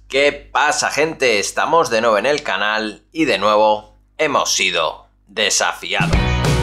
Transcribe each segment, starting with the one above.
¿Qué pasa, gente? Estamos de nuevo en el canal y de nuevo hemos sido desafiados.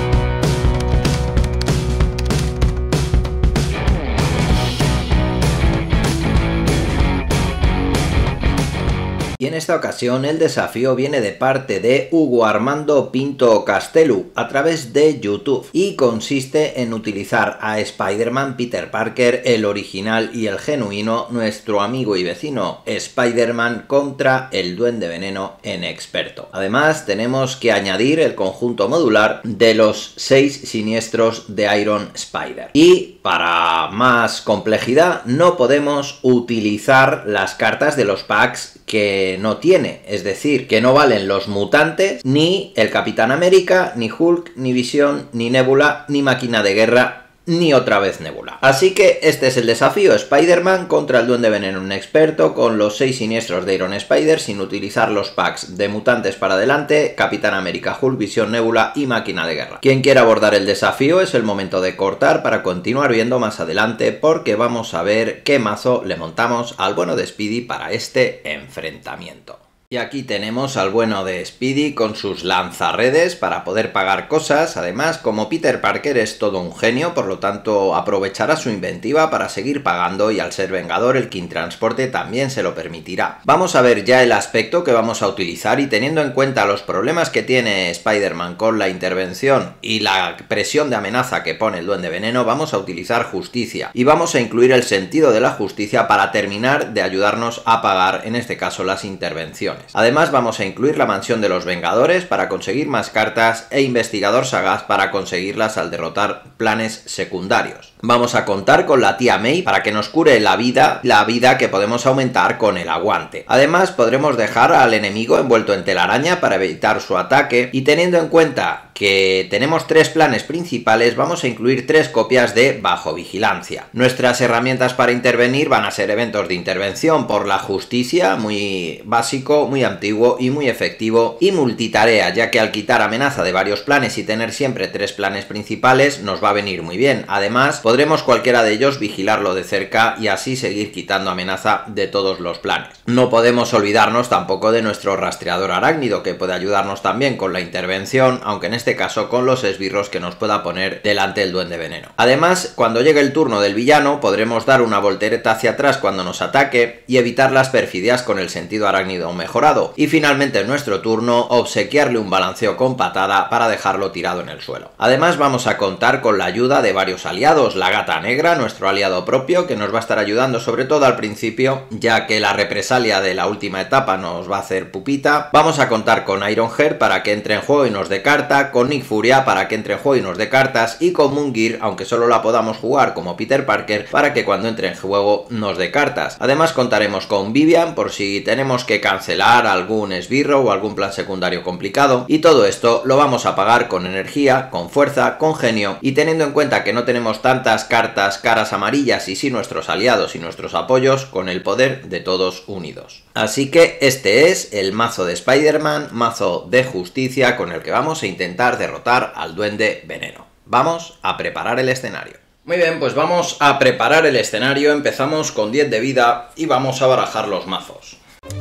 Y en esta ocasión el desafío viene de parte de Hugo Armando Pinto Castelu a través de YouTube y consiste en utilizar a Spider-Man Peter Parker, el original y el genuino, nuestro amigo y vecino Spider-Man contra el Duende Veneno en experto. Además tenemos que añadir el conjunto modular de los 6 siniestros de Iron Spider. Y para más complejidad no podemos utilizar las cartas de los packs que no tiene, es decir, que no valen los mutantes, ni el Capitán América, ni Hulk, ni Visión, ni Nebula, ni Máquina de Guerra, ni otra vez Nebula. Así que este es el desafío: Spider-Man contra el Duende Veneno, un experto, con los 6 siniestros de Iron Spider, sin utilizar los packs de mutantes para adelante, Capitán América, Hulk, Visión, Nebula y Máquina de Guerra. Quien quiera abordar el desafío es el momento de cortar para continuar viendo más adelante, porque vamos a ver qué mazo le montamos al bueno de Speedy para este enfrentamiento. Y aquí tenemos al bueno de Speedy con sus lanzarredes para poder pagar cosas. Además, como Peter Parker es todo un genio, por lo tanto aprovechará su inventiva para seguir pagando, y al ser Vengador el King Transporte también se lo permitirá. Vamos a ver ya el aspecto que vamos a utilizar, y teniendo en cuenta los problemas que tiene Spider-Man con la intervención y la presión de amenaza que pone el Duende Veneno, vamos a utilizar Justicia y vamos a incluir el sentido de la justicia para terminar de ayudarnos a pagar, en este caso, las intervenciones. Además vamos a incluir la mansión de los Vengadores para conseguir más cartas e investigador sagaz para conseguirlas al derrotar planes secundarios. Vamos a contar con la tía May para que nos cure la vida que podemos aumentar con el aguante. Además podremos dejar al enemigo envuelto en telaraña para evitar su ataque, y teniendo en cuenta que tenemos 3 planes principales, vamos a incluir 3 copias de bajo vigilancia. Nuestras herramientas para intervenir van a ser eventos de intervención por la justicia, muy básico, muy antiguo y muy efectivo, y multitarea, ya que al quitar amenaza de varios planes y tener siempre 3 planes principales nos va a venir muy bien. Además podremos cualquiera de ellos vigilarlo de cerca y así seguir quitando amenaza de todos los planes. No podemos olvidarnos tampoco de nuestro rastreador arácnido, que puede ayudarnos también con la intervención, aunque en este caso con los esbirros que nos pueda poner delante el Duende Veneno. Además, cuando llegue el turno del villano podremos dar una voltereta hacia atrás cuando nos ataque y evitar las perfidias con el sentido arácnido mejorado, y finalmente en nuestro turno obsequiarle un balanceo con patada para dejarlo tirado en el suelo. Además vamos a contar con la ayuda de varios aliados: la Gata Negra, nuestro aliado propio, que nos va a estar ayudando sobre todo al principio, ya que la represalia de la última etapa nos va a hacer pupita. Vamos a contar con Ironheart para que entre en juego y nos dé carta, con Nick Furia para que entre en juego y nos dé cartas, y con Moongear, aunque solo la podamos jugar como Peter Parker, para que cuando entre en juego nos dé cartas. Además contaremos con Vivian por si tenemos que cancelar algún esbirro o algún plan secundario complicado, y todo esto lo vamos a pagar con energía, con fuerza, con genio, y teniendo en cuenta que no tenemos tantas cartas caras amarillas y sí nuestros aliados y nuestros apoyos, con el poder de todos unidos. Así que este es el mazo de Spider-Man, mazo de justicia, con el que vamos a intentar derrotar al Duende Veneno. Vamos a preparar el escenario. Muy bien, pues vamos a preparar el escenario. Empezamos con 10 de vida y vamos a barajar los mazos.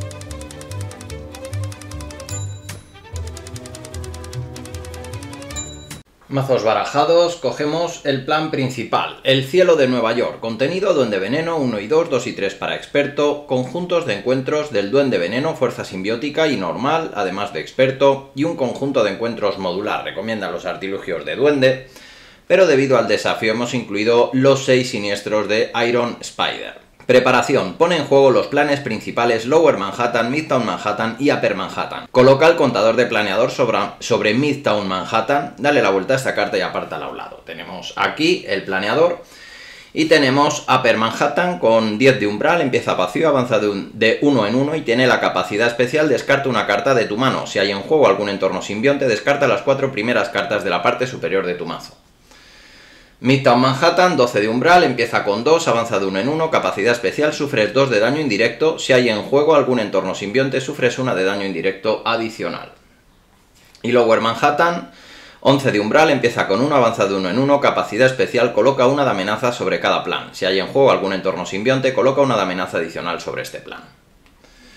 Mazos barajados, cogemos el plan principal: el cielo de Nueva York, contenido Duende Veneno 1 y 2, 2 y 3 para experto, conjuntos de encuentros del Duende Veneno, fuerza simbiótica y normal, además de experto, y un conjunto de encuentros modular. Recomienda los artilugios de Duende, pero debido al desafío hemos incluido los 6 siniestros de Iron Spider. Preparación: pone en juego los planes principales Lower Manhattan, Midtown Manhattan y Upper Manhattan. Coloca el contador de planeador sobre Midtown Manhattan, dale la vuelta a esta carta y apártala a un lado. Tenemos aquí el planeador y tenemos Upper Manhattan con 10 de umbral, empieza vacío, avanza de 1 en 1 y tiene la capacidad especial: descarta una carta de tu mano. Si hay en juego algún entorno simbionte, descarta las 4 primeras cartas de la parte superior de tu mazo. Midtown Manhattan, 12 de umbral, empieza con 2, avanza de 1 en 1, capacidad especial, sufres 2 de daño indirecto. Si hay en juego algún entorno simbionte, sufres 1 de daño indirecto adicional. Y Lower Manhattan, 11 de umbral, empieza con 1, avanza de 1 en 1, capacidad especial, coloca una de amenaza sobre cada plan. Si hay en juego algún entorno simbionte, coloca una de amenaza adicional sobre este plan.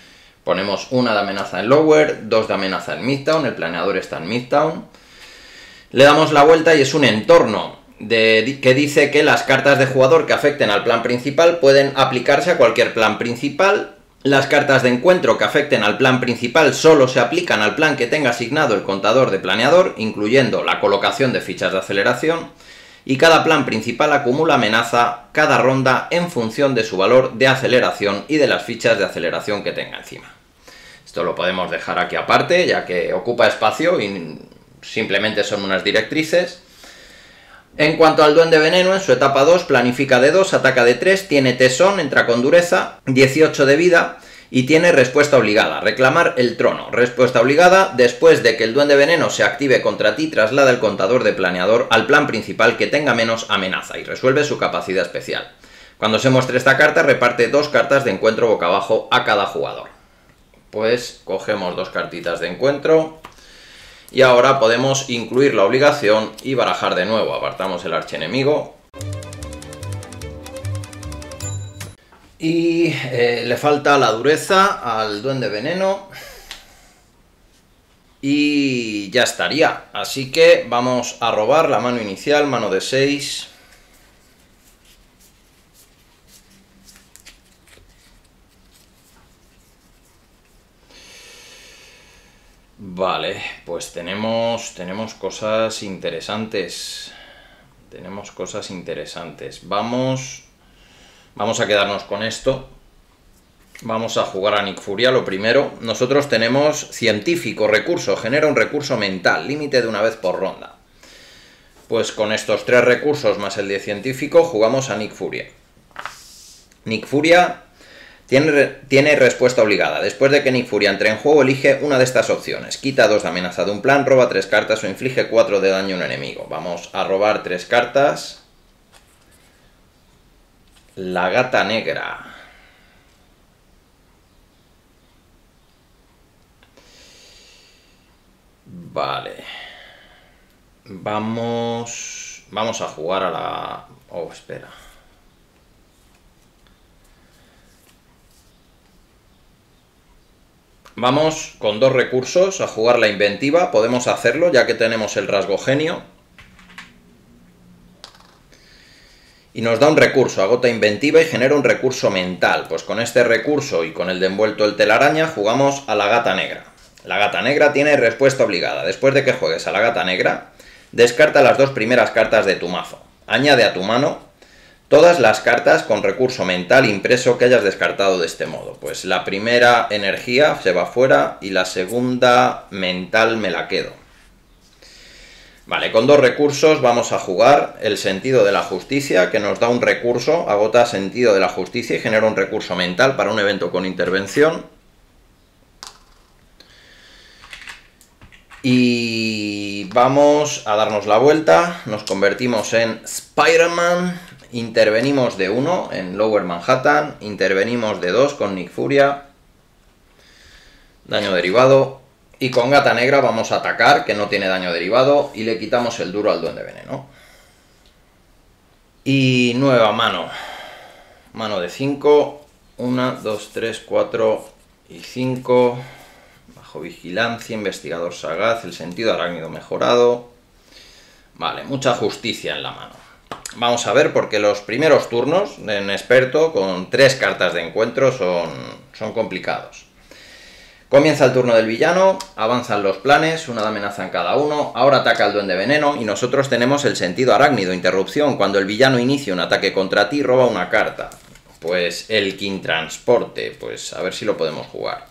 Ponemos una de amenaza en lower, 2 de amenaza en midtown, el planeador está en midtown. Le damos la vuelta y es un entorno que dice que las cartas de jugador que afecten al plan principal pueden aplicarse a cualquier plan principal. Las cartas de encuentro que afecten al plan principal solo se aplican al plan que tenga asignado el contador de planeador, incluyendo la colocación de fichas de aceleración, y cada plan principal acumula amenaza cada ronda en función de su valor de aceleración y de las fichas de aceleración que tenga encima. Esto lo podemos dejar aquí aparte, ya que ocupa espacio y simplemente son unas directrices. En cuanto al Duende Veneno, en su etapa 2, planifica de 2, ataca de 3, tiene tesón, entra con dureza, 18 de vida y tiene respuesta obligada, reclamar el trono. Respuesta obligada: después de que el Duende Veneno se active contra ti, traslada el contador de planeador al plan principal que tenga menos amenaza y resuelve su capacidad especial. Cuando se muestre esta carta, reparte 2 cartas de encuentro boca abajo a cada jugador. Pues cogemos 2 cartitas de encuentro. Y ahora podemos incluir la obligación y barajar de nuevo. Apartamos el archienemigo. Y le falta la dureza al Duende Veneno. Y ya estaría. Así que vamos a robar la mano inicial, mano de 6. Vale, pues tenemos cosas interesantes. Vamos a quedarnos con esto. Vamos a jugar a Nick Furia lo primero. Nosotros tenemos científico, recurso, genera un recurso mental, límite de una vez por ronda. Pues con estos 3 recursos más el de científico jugamos a Nick Furia. Nick Furia tiene respuesta obligada. Después de que Nick Furia entre en juego, elige una de estas opciones. Quita 2 de amenaza de un plan, roba 3 cartas o inflige 4 de daño a un enemigo. Vamos a robar 3 cartas. La Gata Negra. Vale. Vamos a jugar a la... Oh, espera. Vamos con 2 recursos a jugar la inventiva. Podemos hacerlo ya que tenemos el rasgo genio. Y nos da un recurso, agota inventiva y genera un recurso mental. Pues con este recurso y con el de envuelto el telaraña jugamos a la Gata Negra. La Gata Negra tiene respuesta obligada. Después de que juegues a la Gata Negra, descarta las 2 primeras cartas de tu mazo. Añade a tu mano todas las cartas con recurso mental impreso que hayas descartado de este modo. Pues la primera energía se va fuera y la segunda mental me la quedo. Vale, con 2 recursos vamos a jugar el sentido de la justicia, que nos da un recurso, agota sentido de la justicia y genera un recurso mental para un evento con intervención. Y vamos a darnos la vuelta, nos convertimos en Spider-Man. Intervenimos de 1 en Lower Manhattan, intervenimos de 2 con Nick Furia, daño derivado, y con Gata Negra vamos a atacar, que no tiene daño derivado, y le quitamos el duro al Duende Veneno. Y nueva mano, mano de 5, 1, 2, 3, 4 y 5, bajo vigilancia, investigador sagaz, el sentido arácnido mejorado. Vale, mucha justicia en la mano. Vamos a ver, porque los primeros turnos en experto con 3 cartas de encuentro son complicados. Comienza el turno del villano, avanzan los planes, una de amenaza en cada uno, ahora ataca el Duende Veneno y nosotros tenemos el sentido arácnido, interrupción. Cuando el villano inicia un ataque contra ti, roba una carta. Pues el King Transporte, pues a ver si lo podemos jugar.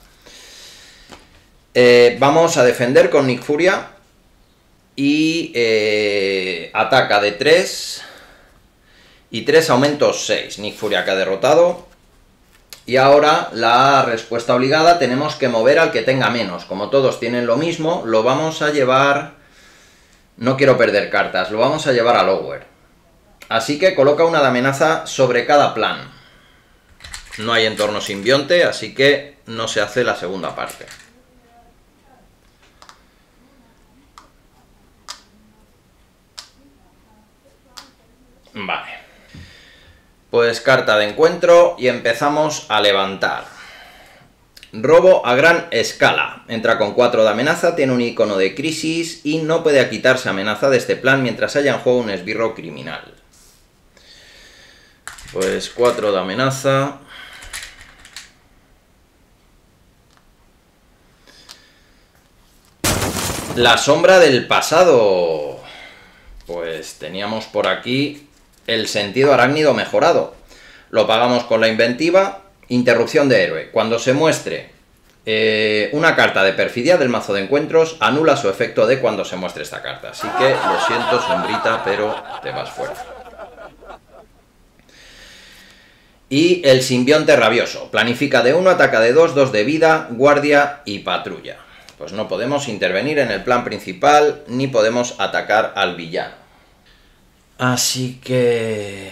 Vamos a defender con Nick Furia y ataca de 3 y 3 aumentos 6. Nick Furia que ha derrotado. Y ahora la respuesta obligada, tenemos que mover al que tenga menos. Como todos tienen lo mismo, lo vamos a llevar... No quiero perder cartas, lo vamos a llevar a lower. Así que coloca una de amenaza sobre cada plan. No hay entorno simbionte, así que no se hace la segunda parte. Vale. Pues carta de encuentro y empezamos a levantar. Robo a gran escala. Entra con 4 de amenaza, tiene un icono de crisis y no puede quitarse amenaza de este plan mientras haya en juego un esbirro criminal. Pues 4 de amenaza. La sombra del pasado. Pues teníamos por aquí el sentido arácnido mejorado. Lo pagamos con la inventiva. Interrupción de héroe. Cuando se muestre una carta de perfidia del mazo de encuentros, anula su efecto de cuando se muestre esta carta. Así que lo siento, sombrita, pero te vas fuera. Y el simbionte rabioso. Planifica de 1, ataca de 2, 2 de vida, guardia y patrulla. Pues no podemos intervenir en el plan principal, ni podemos atacar al villano. Así que...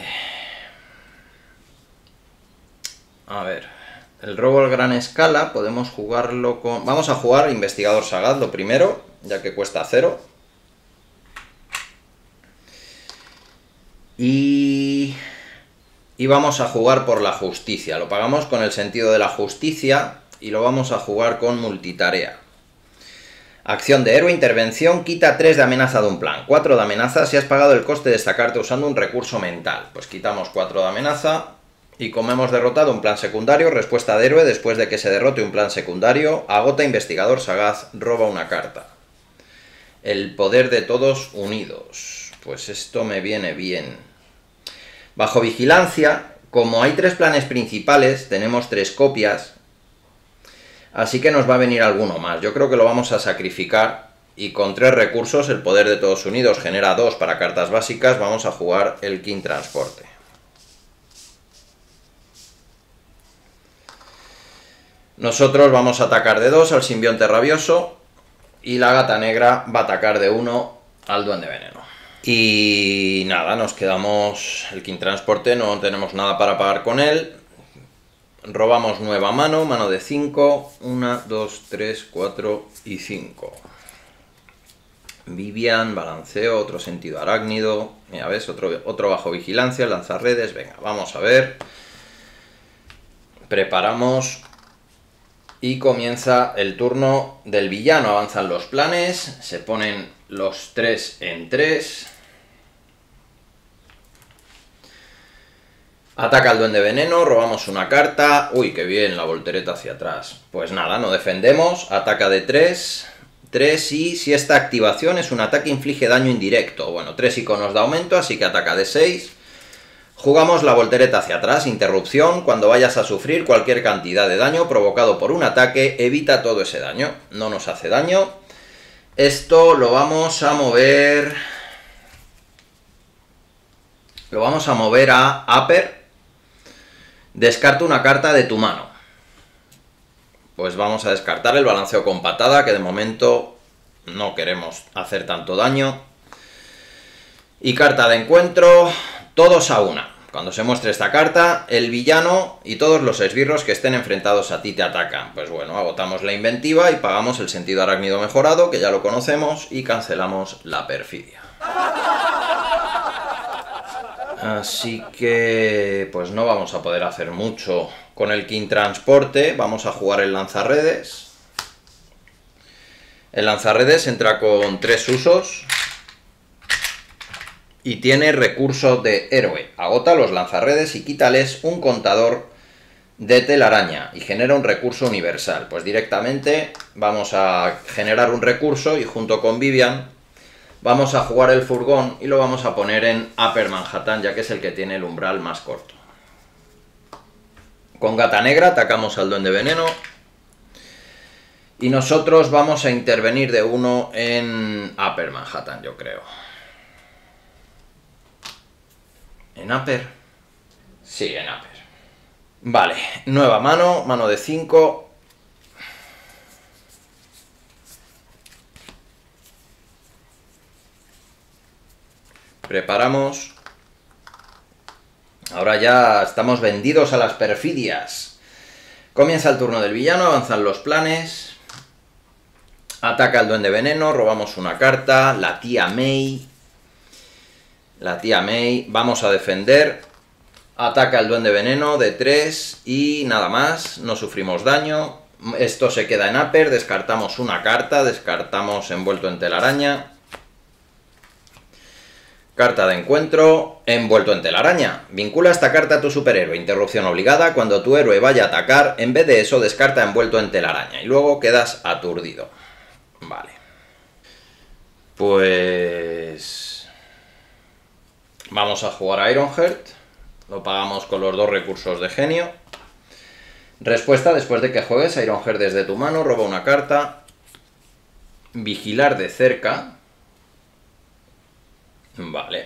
a ver, el robo a gran escala podemos jugarlo con... vamos a jugar Investigador Sagaz lo primero, ya que cuesta 0. Y vamos a jugar por la justicia. Lo pagamos con el sentido de la justicia y lo vamos a jugar con multitarea. Acción de héroe, intervención, quita 3 de amenaza de un plan. 4 de amenaza si has pagado el coste de esta carta usando un recurso mental. Pues quitamos 4 de amenaza. Y como hemos derrotado un plan secundario, respuesta de héroe, después de que se derrote un plan secundario, agota Investigador Sagaz, roba una carta. El poder de todos unidos. Pues esto me viene bien. Bajo vigilancia, como hay 3 planes principales, tenemos 3 copias, así que nos va a venir alguno más. Yo creo que lo vamos a sacrificar y con 3 recursos, el poder de todos unidos genera 2 para cartas básicas, vamos a jugar el King Transporte. Nosotros vamos a atacar de 2 al simbionte rabioso y la gata negra va a atacar de 1 al duende veneno. Y nada, nos quedamos el King Transporte, no tenemos nada para pagar con él. Robamos nueva mano, mano de 5, 1, 2, 3, 4 y 5. Vivian, balanceo, otro sentido arácnido, ya ves, otro bajo vigilancia, lanzarredes, venga, vamos a ver. Preparamos... y comienza el turno del villano. Avanzan los planes, se ponen los 3 en 3. Ataca al duende veneno, robamos una carta. Uy, qué bien, la voltereta hacia atrás. Pues nada, no defendemos, ataca de 3. 3 y si esta activación es un ataque inflige daño indirecto. Bueno, 3 iconos de aumento, así que ataca de 6. Jugamos la voltereta hacia atrás, interrupción, cuando vayas a sufrir cualquier cantidad de daño provocado por un ataque, evita todo ese daño, no nos hace daño. Esto lo vamos a mover... lo vamos a mover a Upper. Descarta una carta de tu mano. Pues vamos a descartar el balanceo con patada, que de momento no queremos hacer tanto daño. Y carta de encuentro, todos a una. Cuando se muestre esta carta, el villano y todos los esbirros que estén enfrentados a ti te atacan. Pues bueno, agotamos la inventiva y pagamos el sentido arácnido mejorado, que ya lo conocemos, y cancelamos la perfidia. Así que pues no vamos a poder hacer mucho con el King Transporte. Vamos a jugar el lanzarredes. El lanzarredes entra con 3 usos. Y tiene recurso de héroe. Agota los lanzarredes y quítales un contador de telaraña y genera un recurso universal. Pues directamente vamos a generar un recurso y junto con Vivian vamos a jugar el furgón y lo vamos a poner en Upper Manhattan, ya que es el que tiene el umbral más corto. Con gata negra atacamos al duende veneno. Y nosotros vamos a intervenir de 1 en Upper Manhattan, yo creo. ¿En Upper? Sí, en Upper. Vale, nueva mano, mano de 5. Preparamos. Ahora ya estamos vendidos a las perfidias. Comienza el turno del villano, avanzan los planes. Ataca al duende veneno, robamos una carta, la tía May. La tía May, vamos a defender. Ataca al duende veneno de 3 y nada más, no sufrimos daño. Esto se queda en upper, descartamos una carta, descartamos envuelto en telaraña. Carta de encuentro, envuelto en telaraña. Vincula esta carta a tu superhéroe. Interrupción obligada. Cuando tu héroe vaya a atacar, en vez de eso, descarta envuelto en telaraña. Y luego quedas aturdido. Vale. Pues... vamos a jugar a Ironheart. Lo pagamos con los 2 recursos de genio. Respuesta: después de que juegues a Ironheart desde tu mano, roba una carta. Vigilar de cerca. Vale.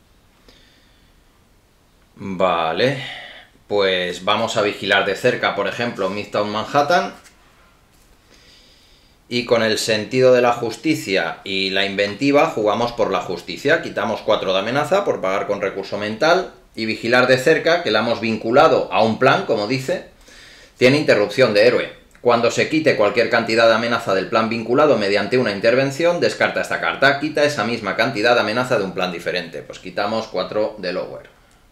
Vale. Pues vamos a vigilar de cerca, por ejemplo, Midtown Manhattan. Y con el sentido de la justicia y la inventiva jugamos por la justicia. Quitamos 4 de amenaza por pagar con recurso mental. Y vigilar de cerca, que la hemos vinculado a un plan, como dice, tiene interrupción de héroe. Cuando se quite cualquier cantidad de amenaza del plan vinculado mediante una intervención, descarta esta carta. Quita esa misma cantidad de amenaza de un plan diferente. Pues quitamos 4 de lower.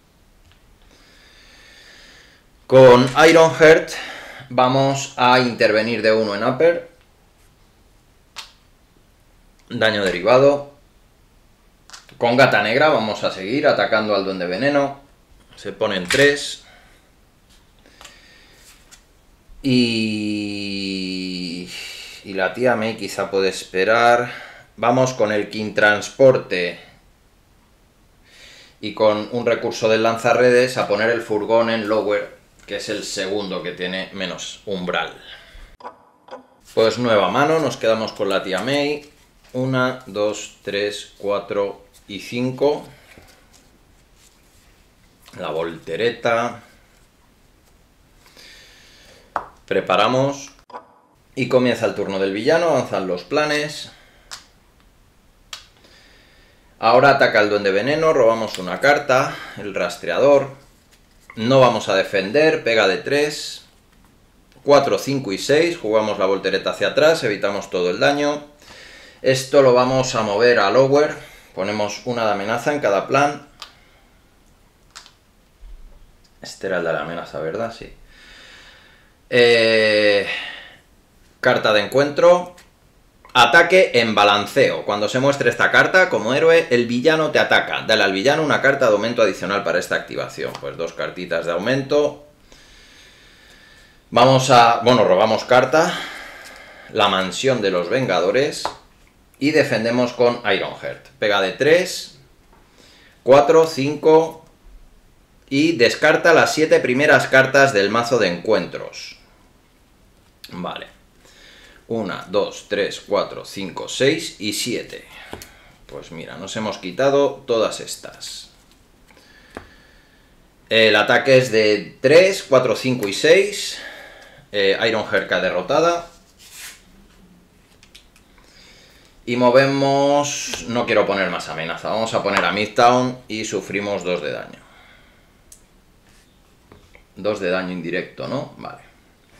Con Ironheart vamos a intervenir de 1 en upper. Daño derivado. Con Gata Negra vamos a seguir atacando al Duende Veneno. Se ponen 3. Y la tía May quizá puede esperar. Vamos con el King Transporte y con un recurso del lanzarredes a poner el furgón en lower, que es el segundo que tiene menos umbral. Pues nueva mano, nos quedamos con la tía May. 1, 2, 3, 4 y 5. La voltereta. Preparamos y comienza el turno del villano, avanzan los planes. Ahora ataca el Duende Veneno, robamos una carta, el rastreador. No vamos a defender, pega de 3. 4, 5 y 6, jugamos la voltereta hacia atrás, evitamos todo el daño. Esto lo vamos a mover a lower, ponemos una de amenaza en cada plan. Este era el de la amenaza, ¿verdad? Sí. Carta de encuentro. Ataque en balanceo. Cuando se muestre esta carta, como héroe, el villano te ataca. Dale al villano una carta de aumento adicional para esta activación. Pues 2 cartitas de aumento. Vamos a... bueno, robamos carta. La mansión de los Vengadores. Y defendemos con Ironheart. Pega de 3. 4, 5... y descarta las 7 primeras cartas del mazo de encuentros. Vale. 1, 2, 3, 4, 5, 6 y 7. Pues mira, nos hemos quitado todas estas. El ataque es de 3, 4, 5 y 6. Ironheart cae derrotada. Y movemos... no quiero poner más amenaza. Vamos a poner a Midtown y sufrimos 2 de daño. 2 de daño indirecto, ¿no? Vale.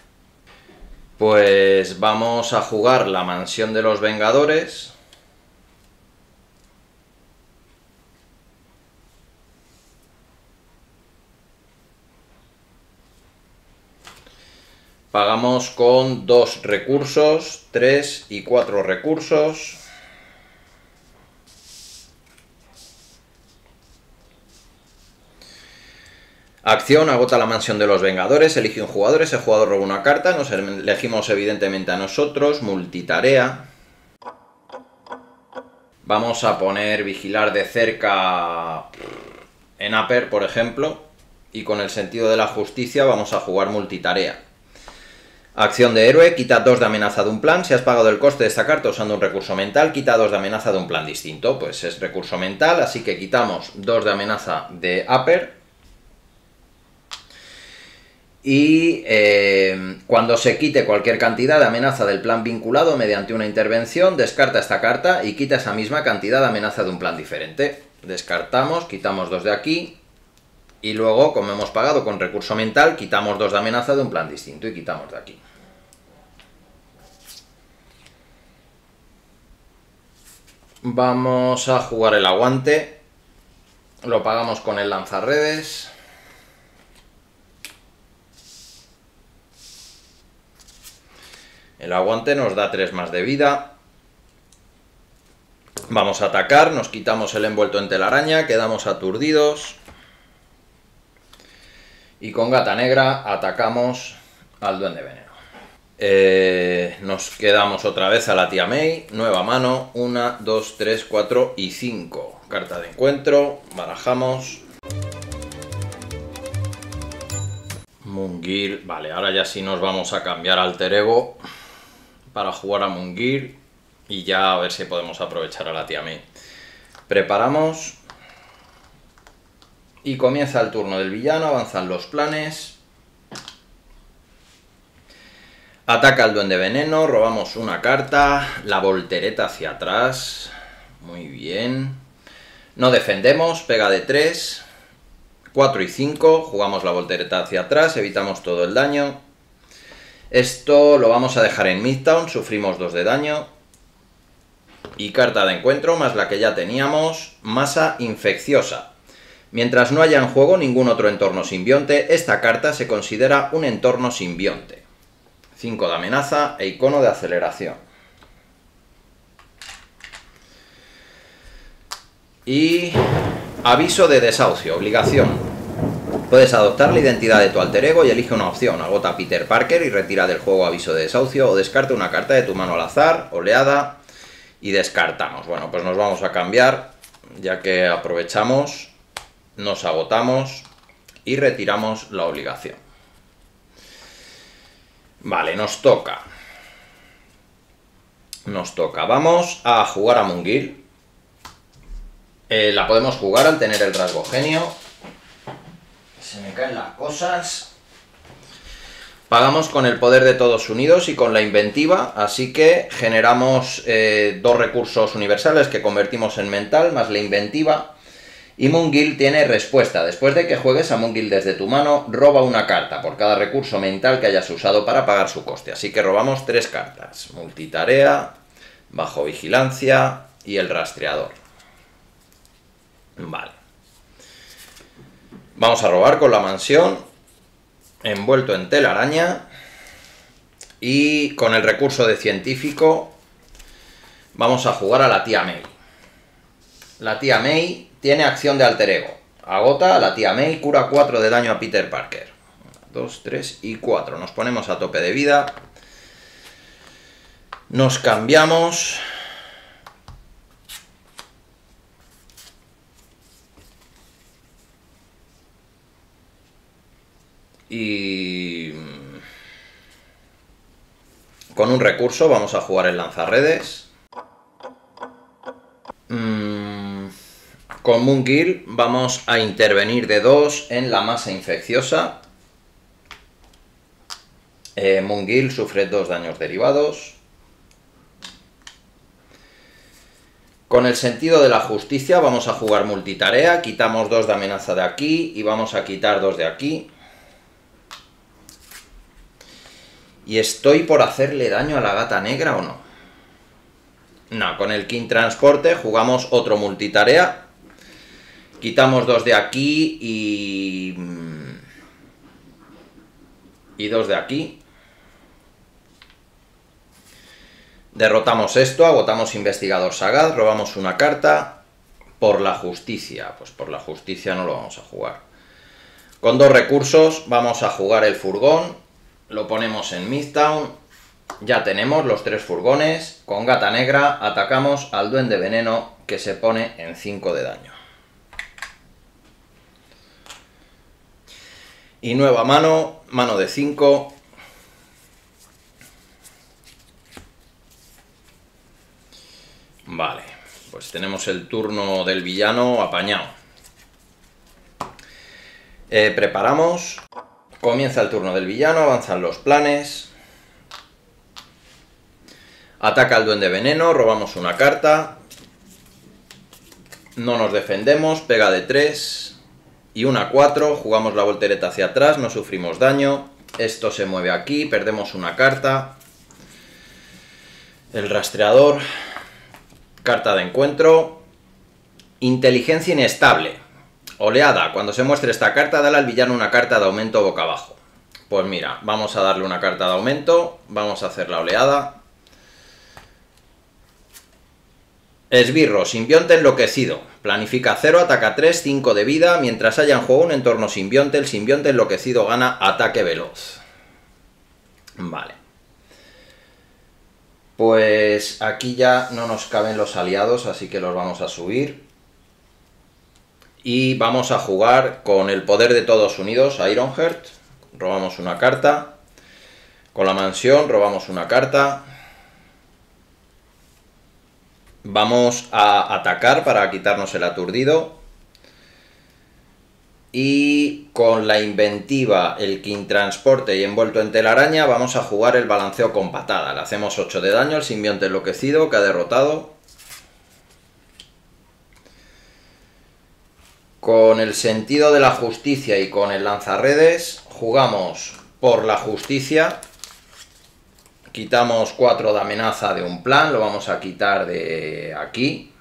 Pues vamos a jugar la mansión de los Vengadores. Pagamos con 2 recursos, 3 y 4 recursos. Acción, agota la mansión de los Vengadores, elige un jugador, ese jugador roba una carta, nos elegimos evidentemente a nosotros, multitarea. Vamos a poner vigilar de cerca en upper, por ejemplo, y con el sentido de la justicia vamos a jugar multitarea. Acción de héroe, quita 2 de amenaza de un plan, si has pagado el coste de esta carta usando un recurso mental, quita 2 de amenaza de un plan distinto, pues es recurso mental, así que quitamos 2 de amenaza de upper. Y cuando se quite cualquier cantidad de amenaza del plan vinculado mediante una intervención, descarta esta carta y quita esa misma cantidad de amenaza de un plan diferente. Descartamos, quitamos 2 de aquí y luego, como hemos pagado con recurso mental, quitamos 2 de amenaza de un plan distinto y quitamos de aquí. Vamos a jugar el aguante, lo pagamos con el lanzarredes. El aguante nos da 3 más de vida. Vamos a atacar, nos quitamos el envuelto en telaraña, quedamos aturdidos. Y con gata negra atacamos al duende veneno. Nos quedamos otra vez a la tía May. Nueva mano, 1, 2, 3, 4 y 5. Carta de encuentro, barajamos. Mungir, vale, ahora ya sí nos vamos a cambiar alter ego para jugar a Mungir y ya a ver si podemos aprovechar a la tía May. Preparamos y comienza el turno del villano, avanzan los planes. Ataca al duende veneno, robamos una carta, la voltereta hacia atrás, muy bien. No defendemos, pega de 3. 4 y 5, jugamos la voltereta hacia atrás, evitamos todo el daño. Esto lo vamos a dejar en Midtown, sufrimos 2 de daño. Y carta de encuentro, más la que ya teníamos, masa infecciosa. Mientras no haya en juego ningún otro entorno simbionte, esta carta se considera un entorno simbionte. 5 de amenaza e icono de aceleración. Y aviso de desahucio, obligación. Puedes adoptar la identidad de tu alter ego y elige una opción. Agota a Peter Parker y retira del juego aviso de desahucio o descarta una carta de tu mano al azar, oleada, y descartamos. Bueno, pues nos vamos a cambiar, ya que aprovechamos, nos agotamos y retiramos la obligación. Vale, nos toca. Vamos a jugar a Mungir. La podemos jugar al tener el rasgo genio. Se me caen las cosas. Pagamos con el poder de todos unidos y con la inventiva, así que generamos 2 recursos universales que convertimos en mental, más la inventiva. Y Mungil tiene respuesta. Después de que juegues a Mungil desde tu mano, roba una carta por cada recurso mental que hayas usado para pagar su coste. Así que robamos 3 cartas. Multitarea, bajo vigilancia y el rastreador. Vale. Vamos a robar con la mansión, envuelto en telaraña, y con el recurso de científico vamos a jugar a la tía May. La tía May tiene acción de alter ego. Agota a la tía May, cura 4 de daño a Peter Parker. 1, 2, 3 y 4. Nos ponemos a tope de vida. Nos cambiamos. Y con un recurso vamos a jugar el lanzarredes. Con Mungil vamos a intervenir de 2 en la masa infecciosa. Mungil sufre 2 daños derivados. Con el sentido de la justicia vamos a jugar multitarea. Quitamos 2 de amenaza de aquí y vamos a quitar 2 de aquí. ¿Y estoy por hacerle daño a la gata negra o no? No, con el King Transporte jugamos otro multitarea. Quitamos 2 de aquí y 2 de aquí. Derrotamos esto, agotamos Investigador Sagaz, robamos una carta. Por la justicia, pues por la justicia no lo vamos a jugar. Con 2 recursos vamos a jugar el furgón. Lo ponemos en Midtown. Ya tenemos los 3 furgones. Con gata negra atacamos al duende veneno, que se pone en 5 de daño. Y nueva mano, mano de 5. Vale, pues tenemos el turno del villano apañado. Preparamos. Comienza el turno del villano, avanzan los planes. Ataca al duende veneno, robamos una carta. No nos defendemos, pega de 3 y una 4. Jugamos la voltereta hacia atrás, no sufrimos daño. Esto se mueve aquí, perdemos una carta. El rastreador. Carta de encuentro. Inteligencia inestable. Oleada. Cuando se muestre esta carta, dale al villano una carta de aumento boca abajo. Pues mira, vamos a darle una carta de aumento, vamos a hacer la oleada. Esbirro, simbionte enloquecido. Planifica 0, ataca 3, 5 de vida. Mientras haya en juego un entorno simbionte, el simbionte enloquecido gana ataque veloz. Vale. Pues aquí ya no nos caben los aliados, así que los vamos a subir. Y vamos a jugar con el poder de todos unidos a Ironheart. Robamos una carta. Con la mansión robamos una carta. Vamos a atacar para quitarnos el aturdido. Y con la inventiva, el King Transporte y envuelto en telaraña, vamos a jugar el balanceo con patada. Le hacemos 8 de daño al simbionte enloquecido que ha derrotado. Con el sentido de la justicia y con el lanzarredes, jugamos por la justicia. Quitamos 4 de amenaza de un plan, lo vamos a quitar de aquí.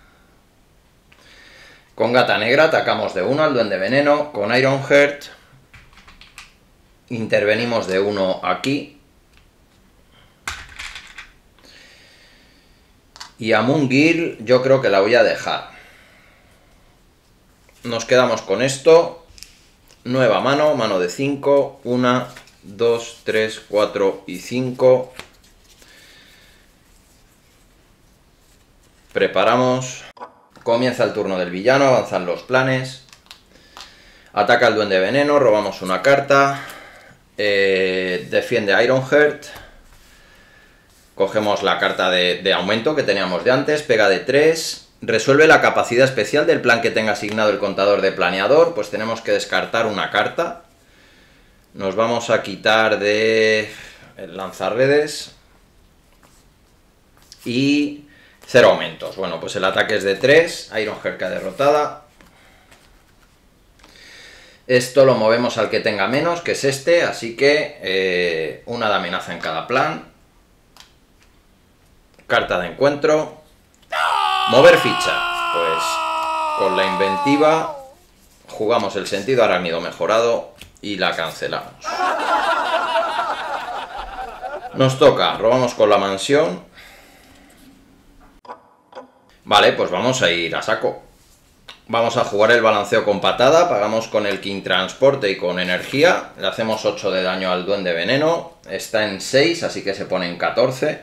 Con gata negra atacamos de 1 al duende veneno. Con Ironheart intervenimos de 1 aquí. Y a Moongirl yo creo que la voy a dejar. Nos quedamos con esto. Nueva mano, mano de 5. 1, 2, 3, 4 y 5. Preparamos. Comienza el turno del villano, avanzan los planes. Ataca el duende veneno, robamos una carta. Defiende a Ironheart. Cogemos la carta de aumento que teníamos de antes, pega de 3. Resuelve la capacidad especial del plan que tenga asignado el contador de planeador. Pues tenemos que descartar una carta. Nos vamos a quitar de el lanzarredes. Y 0 aumentos. Bueno, pues el ataque es de 3. Ironheart queda derrotada. Esto lo movemos al que tenga menos, que es este. Así que una de amenaza en cada plan. Carta de encuentro. Mover ficha. Pues con la inventiva jugamos el sentido arácnido mejorado y la cancelamos. Nos toca, robamos con la mansión. Vale, pues vamos a ir a saco. Vamos a jugar el balanceo con patada. Pagamos con el King Transporte y con energía. Le hacemos 8 de daño al duende veneno. Está en 6, así que se pone en 14.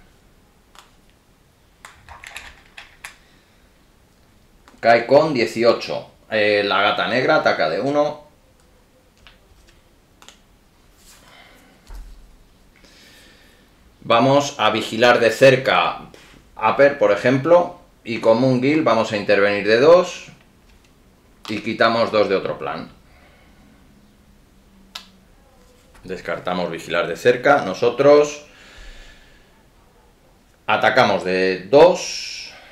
Cae con 18. La gata negra ataca de 1. Vamos a vigilar de cerca Upper, por ejemplo. Y con Moongirl vamos a intervenir de 2. Y quitamos 2 de otro plan. Descartamos vigilar de cerca. Nosotros atacamos de 2.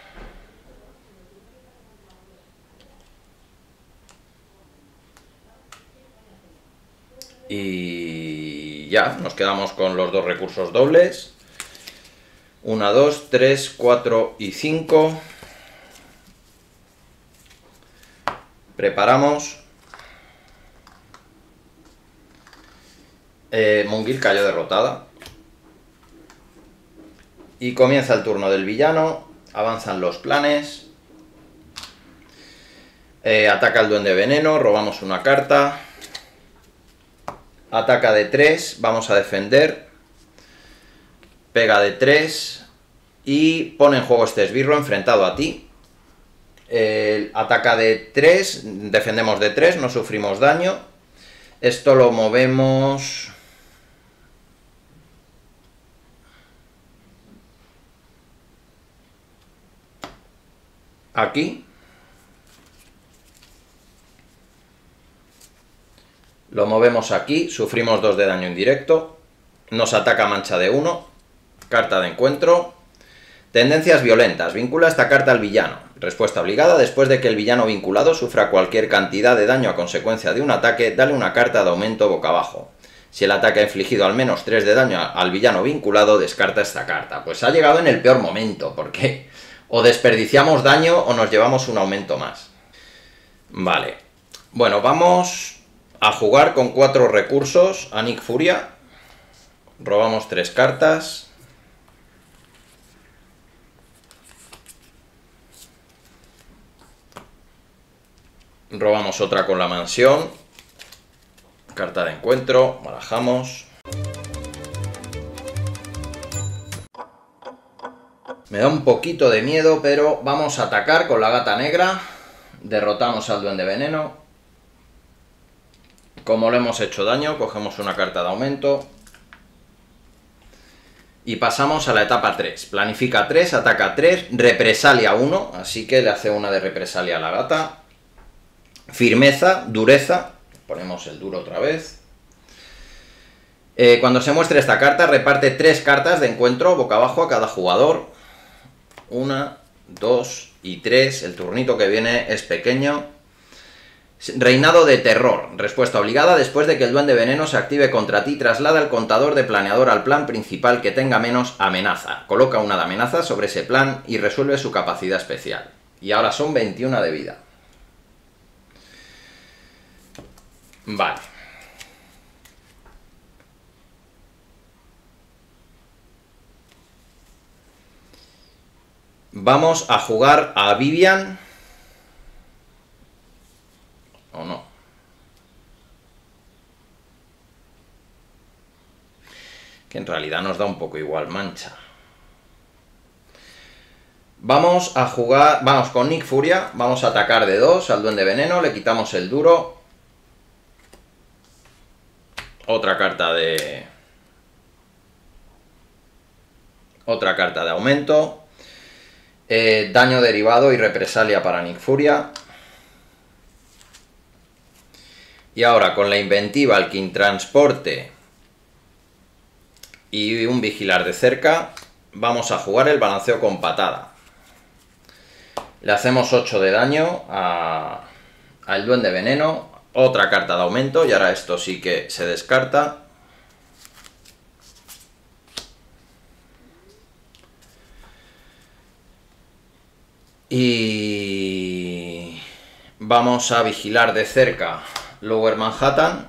Y ya, nos quedamos con los 2 recursos dobles. 1, 2, 3, 4 y 5. Preparamos. Moongirl cayó derrotada. Y comienza el turno del villano. Avanzan los planes. Ataca el duende veneno. Robamos una carta. Ataca de 3. Vamos a defender. Pega de 3 y pone en juego este esbirro enfrentado a ti. Ataca de 3, defendemos de 3, no sufrimos daño. Esto lo movemos aquí. Lo movemos aquí, sufrimos 2 de daño indirecto. Nos ataca mancha de 1. Carta de encuentro. Tendencias violentas. Vincula esta carta al villano. Respuesta obligada. Después de que el villano vinculado sufra cualquier cantidad de daño a consecuencia de un ataque, dale una carta de aumento boca abajo. Si el ataque ha infligido al menos 3 de daño al villano vinculado, descarta esta carta. Pues ha llegado en el peor momento, porque o desperdiciamos daño o nos llevamos un aumento más. Vale. Bueno, vamos a jugar con 4 recursos a Nick Furia. Robamos 3 cartas. Robamos otra con la mansión. Carta de encuentro. Barajamos. Me da un poquito de miedo, pero vamos a atacar con la gata negra. Derrotamos al duende veneno. Como le hemos hecho daño, cogemos una carta de aumento. Y pasamos a la etapa 3. Planifica 3, ataca 3, represalia 1. Así que le hace una de represalia a la gata. Firmeza, dureza. Ponemos el duro otra vez. Cuando se muestre esta carta, reparte 3 cartas de encuentro boca abajo a cada jugador. 1, 2 y 3. El turnito que viene es pequeño. Reinado de terror. Respuesta obligada. Después de que el duende veneno se active contra ti, traslada el contador de planeador al plan principal que tenga menos amenaza. Coloca una de amenaza sobre ese plan y resuelve su capacidad especial. Y ahora son 21 de vida. Vale. Vamos a jugar a Vivian. ¿O no? Que en realidad nos da un poco igual mancha. Vamos a jugar... Vamos con Nick Furia. Vamos a atacar de 2 al duende veneno. Le quitamos el duro. Otra carta de... Otra carta de aumento. Daño derivado y represalia para Nick Furia. Y ahora con la inventiva, el Quintransporte y un vigilar de cerca, vamos a jugar el balanceo con patada. Le hacemos 8 de daño al duende veneno. Otra carta de aumento y ahora esto sí que se descarta. Y vamos a vigilar de cerca Lower Manhattan.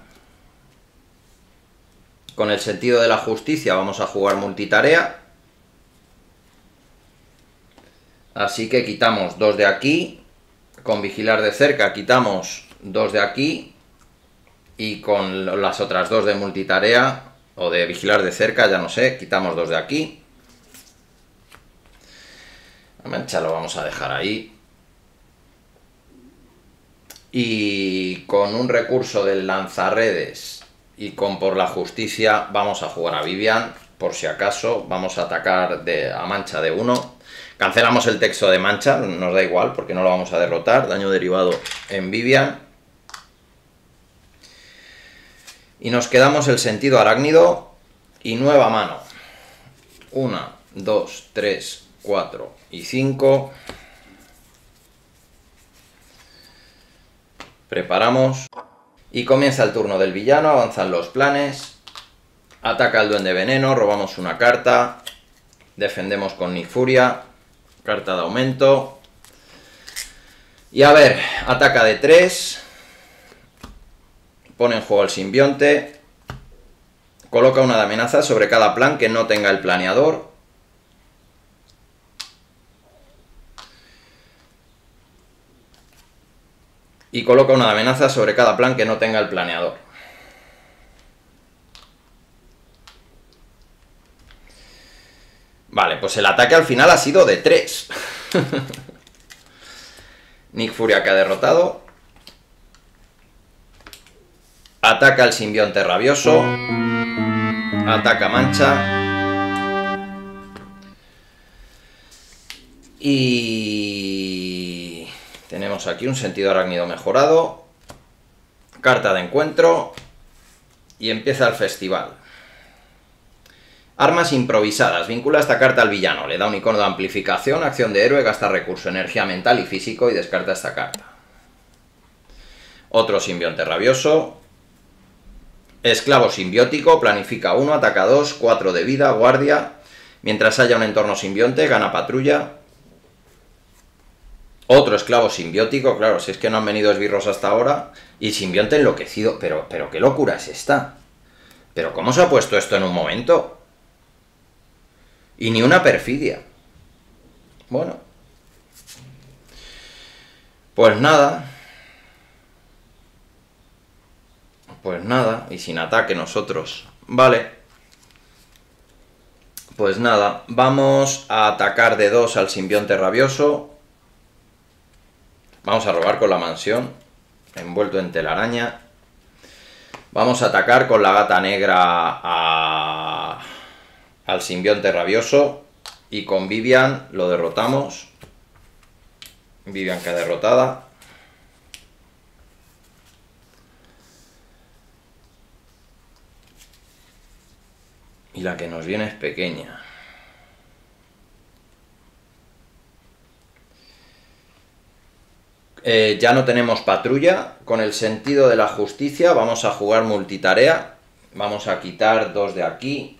Con el sentido de la justicia vamos a jugar multitarea. Así que quitamos 2 de aquí. Con vigilar de cerca quitamos 2 de aquí. Y con las otras 2 de multitarea o de vigilar de cerca, ya no sé, quitamos 2 de aquí. La mancha lo vamos a dejar ahí. Y con un recurso del lanzarredes y con por la justicia vamos a jugar a Vivian. Por si acaso vamos a atacar a mancha de 1. Cancelamos el texto de mancha, nos da igual porque no lo vamos a derrotar. Daño derivado en Vivian. Y nos quedamos el sentido arácnido y nueva mano. 1, 2, 3, 4 y 5. Preparamos. Y comienza el turno del villano, avanzan los planes. Ataca el duende veneno, robamos una carta. Defendemos con Nick Furia. Carta de aumento. Y a ver, ataca de 3. Pone en juego el simbionte. Coloca una de amenaza sobre cada plan que no tenga el planeador. Y coloca una de amenaza sobre cada plan que no tenga el planeador. Vale, pues el ataque al final ha sido de 3. Nick Furia que ha derrotado. Ataca el simbionte rabioso. Ataca mancha. Y tenemos aquí un sentido arácnido mejorado. Carta de encuentro. Y empieza el festival. Armas improvisadas. Vincula esta carta al villano. Le da un icono de amplificación, acción de héroe, gasta recurso, energía mental y físico y descarta esta carta. Otro simbionte rabioso. Esclavo simbiótico, planifica 1, ataca 2, 4 de vida, guardia. Mientras haya un entorno simbionte, gana patrulla. Otro esclavo simbiótico, claro, si es que no han venido esbirros hasta ahora. Y simbionte enloquecido, pero qué locura es esta. Pero ¿cómo se ha puesto esto en un momento? Y ni una perfidia. Bueno. Pues nada. Pues nada, y sin ataque nosotros. Vale. Pues nada, vamos a atacar de 2 al simbionte rabioso. Vamos a robar con la mansión, envuelto en telaraña. Vamos a atacar con la gata negra al simbionte rabioso. Y con Vivian lo derrotamos. Vivian queda derrotada. Y la que nos viene es pequeña. Ya no tenemos patrulla. Con el sentido de la justicia vamos a jugar multitarea. Vamos a quitar 2 de aquí.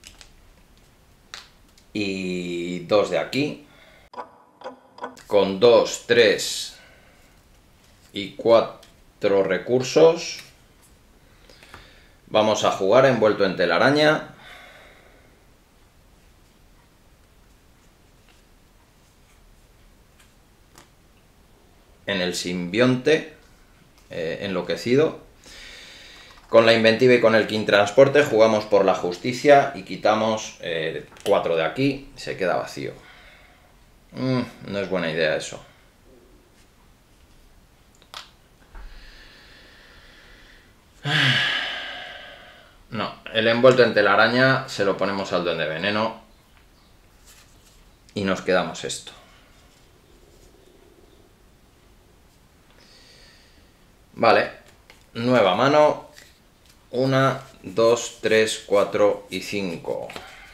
Y 2 de aquí. Con 2, 3 y 4 recursos. Vamos a jugar envuelto en telaraña. En el simbionte enloquecido. Con la inventiva y con el King Transporte jugamos por la justicia y quitamos 4 de aquí. Se queda vacío. No es buena idea eso. No, el envuelto en telaraña se lo ponemos al duende veneno. Y nos quedamos esto. Vale, nueva mano. 1, 2, 3, 4 y 5.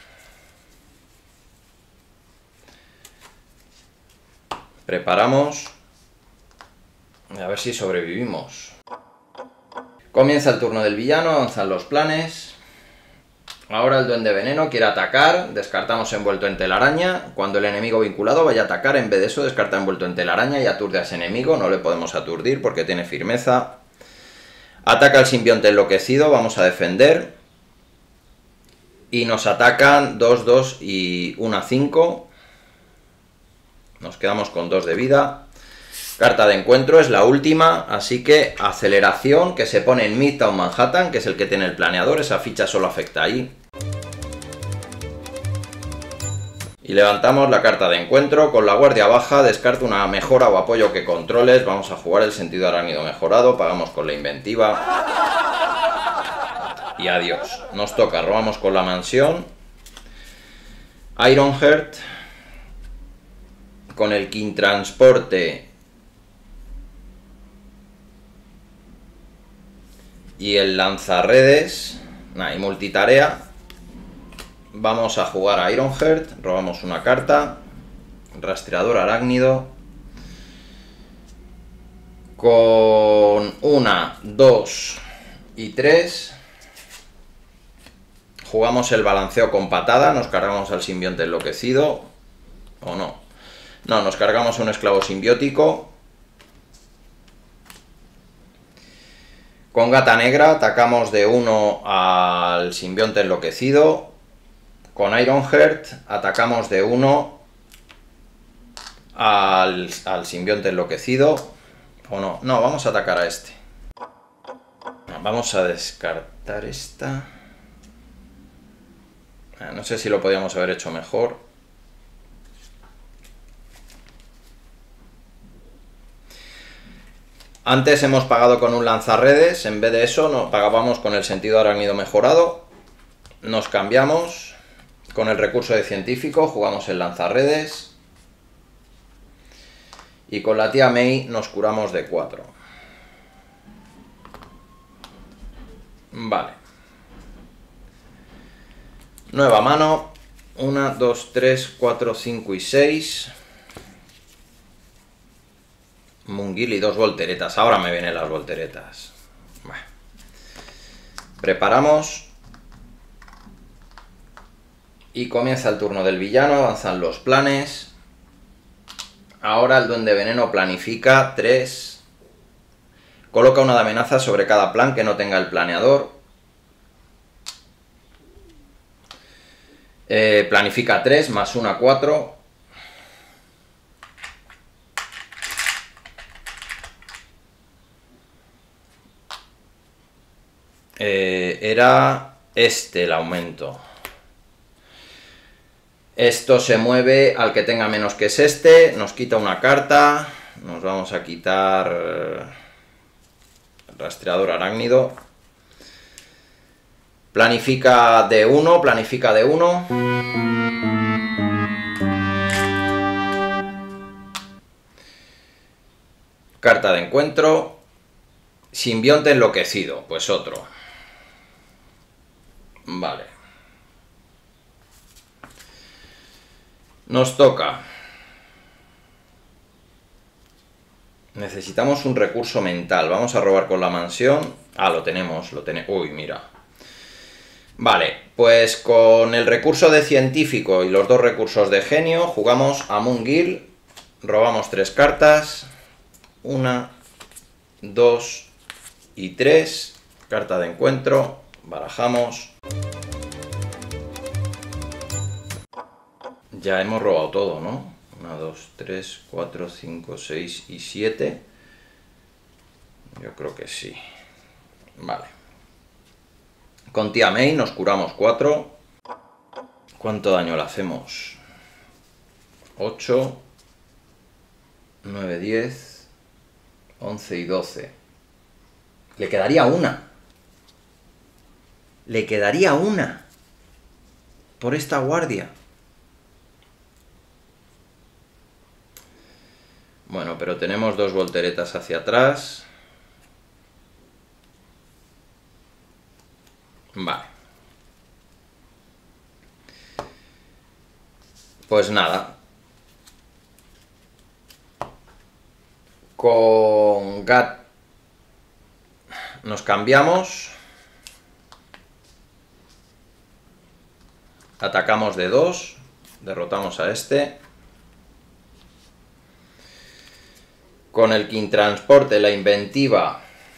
Preparamos. A ver si sobrevivimos. Comienza el turno del villano, avanzan los planes. Ahora el duende veneno quiere atacar, descartamos envuelto en telaraña. Cuando el enemigo vinculado vaya a atacar, en vez de eso descarta envuelto en telaraña y aturde a ese enemigo. No le podemos aturdir porque tiene firmeza. Ataca al simbionte enloquecido, vamos a defender. Y nos atacan 2, 2 y 1, 5. Nos quedamos con 2 de vida. Carta de encuentro, es la última, así que aceleración, que se pone en Midtown Manhattan, que es el que tiene el planeador, esa ficha solo afecta ahí. Y levantamos la carta de encuentro, con la guardia baja, descarto una mejora o apoyo que controles, vamos a jugar el sentido arácnido mejorado, pagamos con la inventiva. Y adiós, nos toca, robamos con la mansión. Ironheart, con el King Transporte y el lanzarredes, y multitarea. Vamos a jugar a Ironheart, robamos una carta, rastreador arácnido, con 1, 2 y 3, jugamos el balanceo con patada, nos cargamos al simbionte enloquecido, o no, nos cargamos un esclavo simbiótico. Con gata negra atacamos de 1 al simbionte enloquecido. Con Ironheart atacamos de 1 al simbionte enloquecido. ¿O no? No, vamos a atacar a este. Vamos a descartar esta. No sé si lo podíamos haber hecho mejor. Antes hemos pagado con un lanzarredes, en vez de eso nos pagábamos con el sentido arácnido mejorado. Nos cambiamos con el recurso de científico, jugamos el lanzarredes. Y con la tía May nos curamos de 4. Vale. Nueva mano. 1, 2, 3, 4, 5 y 6. Mungil y 2 volteretas. Ahora me vienen las volteretas. Preparamos. Y comienza el turno del villano. Avanzan los planes. Ahora el Duende Veneno planifica 3. Coloca una de amenaza sobre cada plan que no tenga el planeador. Planifica 3, más 1, 4. Era este el aumento. Esto se mueve al que tenga menos, que es este. Nos quita una carta. Nos vamos a quitar rastreador arácnido. Planifica de 1, planifica de 1. Carta de encuentro. Simbionte enloquecido, pues otro. Vale. Nos toca. Necesitamos un recurso mental. Vamos a robar con la mansión. Ah, lo tenemos, Uy, mira. Vale, pues con el recurso de científico y los 2 recursos de genio, jugamos a Moongirl. Robamos 3 cartas. 1, 2 y 3. Carta de encuentro. Barajamos. Ya hemos robado todo, ¿no? 1, 2, 3, 4, 5, 6 y 7. Yo creo que sí. Vale. Con tía May nos curamos 4. ¿Cuánto daño le hacemos? 8, 9, 10, 11 y 12. Le quedaría una. Le quedaría una. Por esta guardia. Bueno, pero tenemos 2 volteretas hacia atrás. Vale. Pues nada. Con Gat nos cambiamos. Atacamos de 2. Derrotamos a este. Con el King Transporte, la inventiva.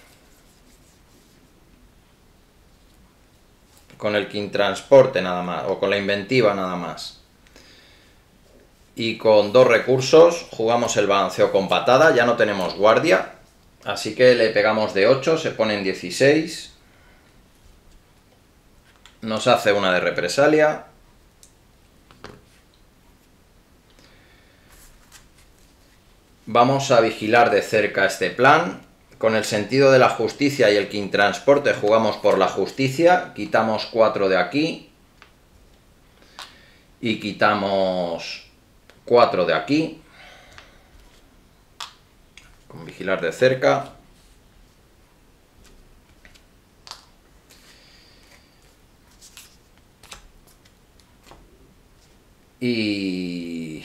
Con el King Transporte nada más, o con la inventiva nada más. Y con 2 recursos jugamos el balanceo con patada, ya no tenemos guardia. Así que le pegamos de 8, se pone en 16. Nos hace una de represalia. Vamos a vigilar de cerca este plan. Con el sentido de la justicia y el King Transporte jugamos por la justicia. Quitamos 4 de aquí. Y quitamos 4 de aquí. Con vigilar de cerca. Y...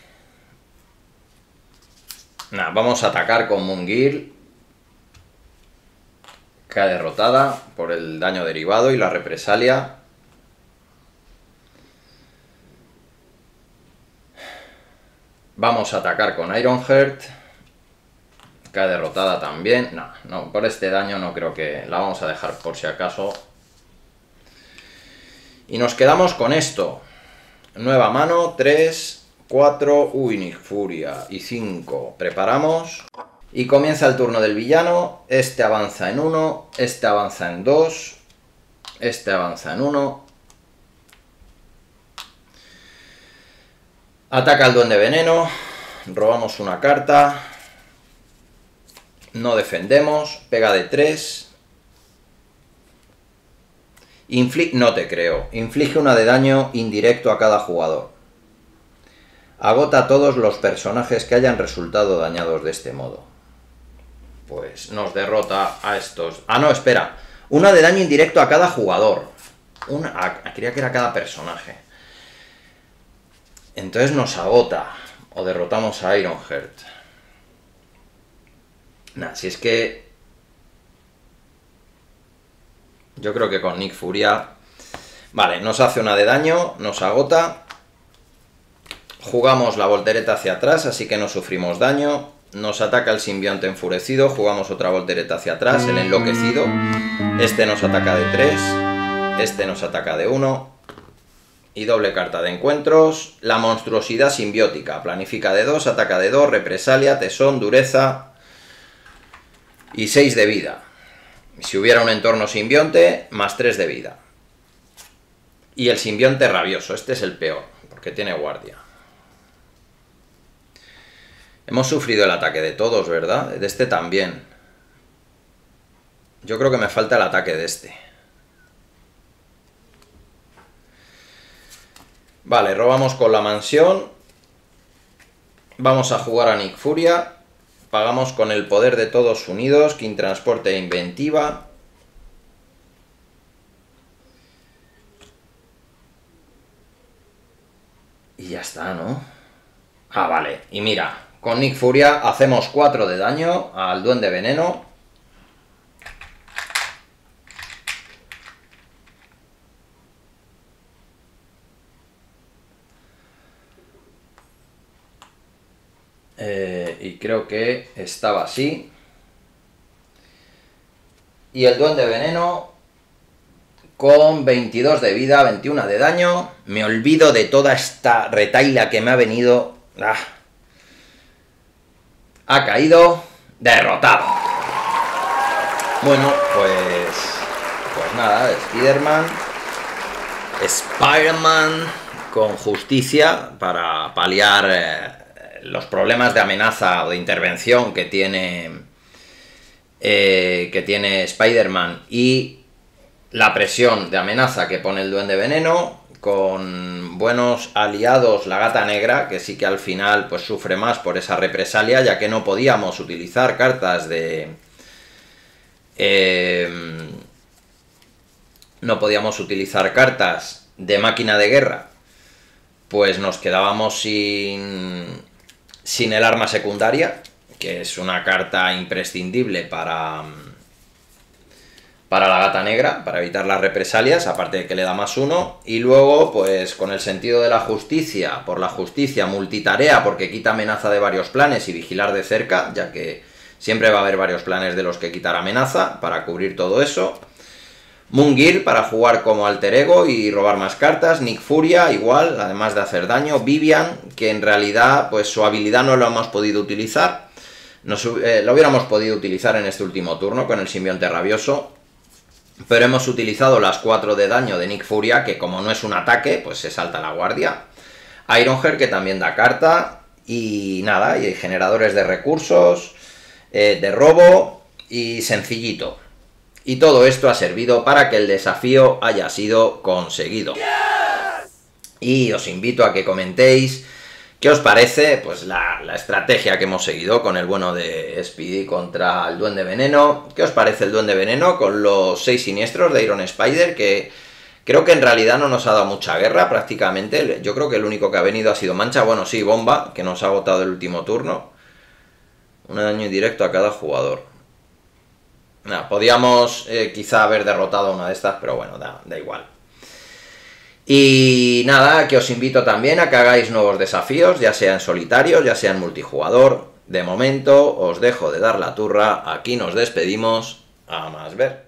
nada, vamos a atacar con Moongirl. Queda derrotada por el daño derivado y la represalia. Vamos a atacar con Ironheart. Queda derrotada también. No, por este daño no creo que... la vamos a dejar por si acaso. Y nos quedamos con esto. Nueva mano, 3, 4, Nick Furia y 5. Preparamos. Y comienza el turno del villano. Este avanza en 1, este avanza en 2, este avanza en 1. Ataca al Duende Veneno. Robamos una carta. No defendemos. Pega de 3. No te creo. Inflige una de daño indirecto a cada jugador. Agota a todos los personajes que hayan resultado dañados de este modo. Pues nos derrota a estos... Ah, no, espera. Una de daño indirecto a cada jugador. Creía que era cada personaje. Entonces nos agota. O derrotamos a Ironheart. Si es que... yo creo que con Nick Furia... vale, nos hace una de daño, nos agota. Jugamos la voltereta hacia atrás, así que no sufrimos daño. Nos ataca el simbionte enfurecido, jugamos otra voltereta hacia atrás, el enloquecido. Este nos ataca de 3, este nos ataca de 1. Y doble carta de encuentros. La monstruosidad simbiótica, planifica de 2, ataca de 2, represalia, tesón, dureza y 6 de vida. Si hubiera un entorno simbionte, más 3 de vida. Y el simbionte rabioso, este es el peor, porque tiene guardia. Hemos sufrido el ataque de todos, ¿verdad? De este también. Yo creo que me falta el ataque de este. Vale, robamos con la mansión. Vamos a jugar a Nick Furia. Pagamos con el poder de todos unidos, King Transporte e Inventiva. Y ya está, ¿no? Ah, vale. Y mira, con Nick Furia hacemos 4 de daño al Duende Veneno. Y creo que estaba así. Y el Duende Veneno con 22 de vida, 21 de daño. Me olvido de toda esta retaila que me ha venido. Ha caído derrotado. Bueno, pues nada, Spider-Man con justicia para paliar los problemas de amenaza o de intervención que tiene Spider-Man y la presión de amenaza que pone el Duende Veneno, con buenos aliados la Gata Negra, que sí que al final pues sufre más por esa represalia, ya que no podíamos utilizar cartas de... no podíamos utilizar cartas de máquina de guerra, pues nos quedábamos sin el arma secundaria, que es una carta imprescindible para la Gata Negra, para evitar las represalias, aparte de que le da +1, y luego, pues con el sentido de la justicia, por la justicia multitarea, porque quita amenaza de varios planes y vigilar de cerca, ya que siempre va a haber varios planes de los que quitar amenaza, para cubrir todo eso. Mungir para jugar como alter ego y robar más cartas. Nick Furia igual, además de hacer daño. Vivian, que en realidad pues su habilidad no lo hemos podido utilizar. Lo hubiéramos podido utilizar en este último turno con el simbionte rabioso, pero hemos utilizado las 4 de daño de Nick Furia, que como no es un ataque, pues se salta la guardia. Ironheart, que también da carta. Y nada, y hay generadores de recursos, de robo y sencillito. Y todo esto ha servido para que el desafío haya sido conseguido. Y os invito a que comentéis qué os parece pues la estrategia que hemos seguido con el bueno de Speedy contra el Duende Veneno. ¿Qué os parece el Duende Veneno con los 6 siniestros de Iron Spider? Que creo que en realidad no nos ha dado mucha guerra prácticamente. Yo creo que el único que ha venido ha sido Mancha. Bueno, sí, Bomba, que nos ha agotado el último turno. Un daño indirecto a cada jugador. Nah, podíamos quizá haber derrotado una de estas, pero bueno, da igual. Y nada, que os invito también a que hagáis nuevos desafíos, ya sea en solitario, ya sea en multijugador. De momento os dejo de dar la turra, aquí nos despedimos, a más ver.